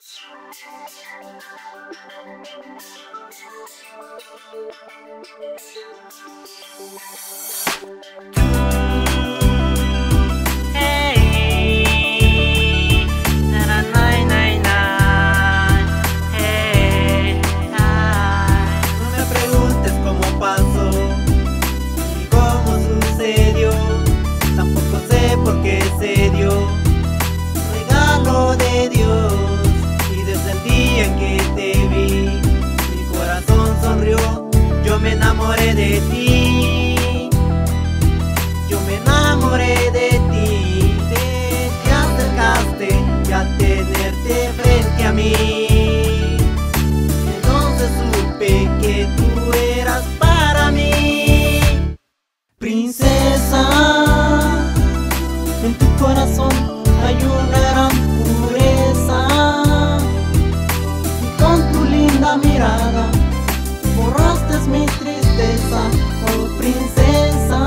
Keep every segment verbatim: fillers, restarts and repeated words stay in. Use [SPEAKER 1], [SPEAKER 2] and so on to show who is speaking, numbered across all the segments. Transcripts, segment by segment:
[SPEAKER 1] Porque se dio regalo de Dios, y desde el día en que te vi mi corazón sonrió. Yo me enamoré de ti, yo me enamoré de ti. Te, te acercaste y al tenerte frente a mí, entonces supe que tú eras para mí. Princesa, en tu corazón hay una gran pureza, y con tu linda mirada borraste mi tristeza. Oh princesa,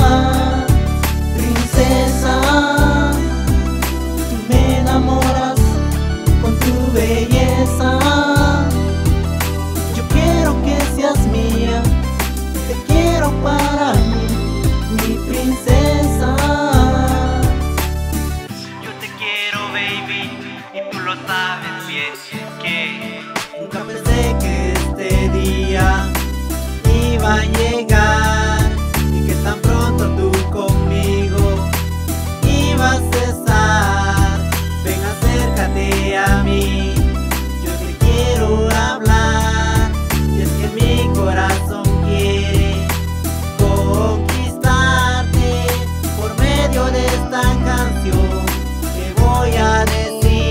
[SPEAKER 1] princesa, tú me enamoras con tu belleza. Yo quiero que seas mía, te quiero para mí, mi princesa.
[SPEAKER 2] Sabes bien que
[SPEAKER 1] nunca pensé que este día iba a llegar, y que tan pronto tú conmigo ibas a estar. Ven, acércate a mí, yo te quiero hablar, y es que mi corazón quiere conquistarte por medio de esta canción que voy a decir.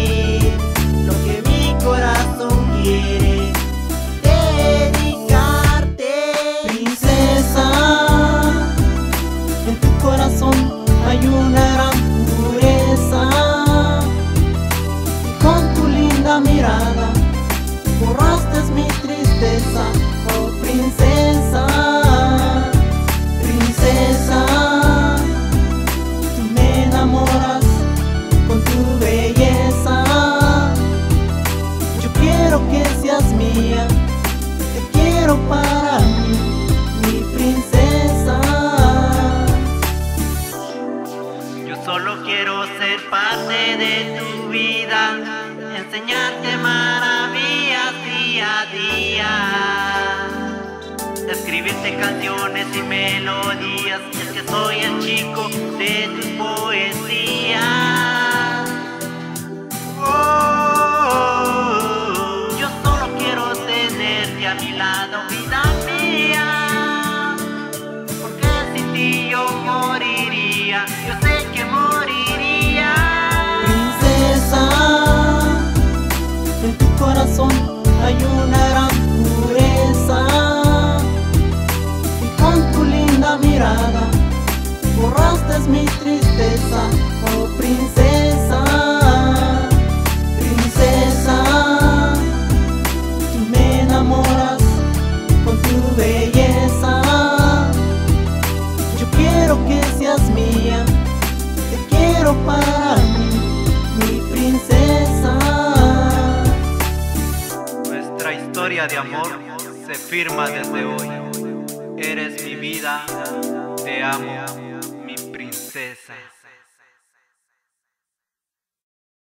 [SPEAKER 1] Quiere dedicarte. Princesa, en tu corazón hay una gran pureza, y con tu linda mirada borraste mi tristeza. Oh princesa, princesa, tú me enamoras con tu belleza. Quiero que seas mía, te quiero para mí, mi princesa.
[SPEAKER 2] yo solo quiero ser parte de tu vida, enseñarte maravillas día a día, escribirte canciones y melodías. Es que soy el chico de tus poesías. A mi lado, vida mía, porque sin ti yo moriría, yo sé que moriría.
[SPEAKER 1] Princesa, en tu corazón hay una gran pureza, y con tu linda mirada borraste mi tristeza. Oh princesa, princesa, tú me enamoras con tu belleza. Yo quiero que seas mía, te quiero para mí, mi princesa.
[SPEAKER 2] Nuestra historia de amor se firma desde hoy. Eres mi vida, te amo.